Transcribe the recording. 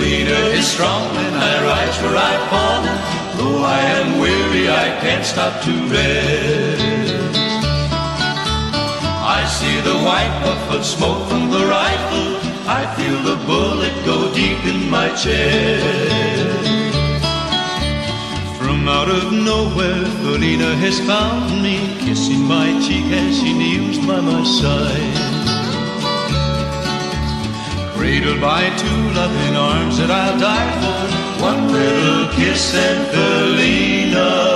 Felina is strong and I rise where I fall. Though I am weary, I can't stop to rest. I see the white puff of smoke from the rifle. I feel the bullet go deep in my chest. From out of nowhere, Felina has found me, kissing my cheek as she kneels by my side. Cradled by two loving arms that I'll die for, one little kiss and Felina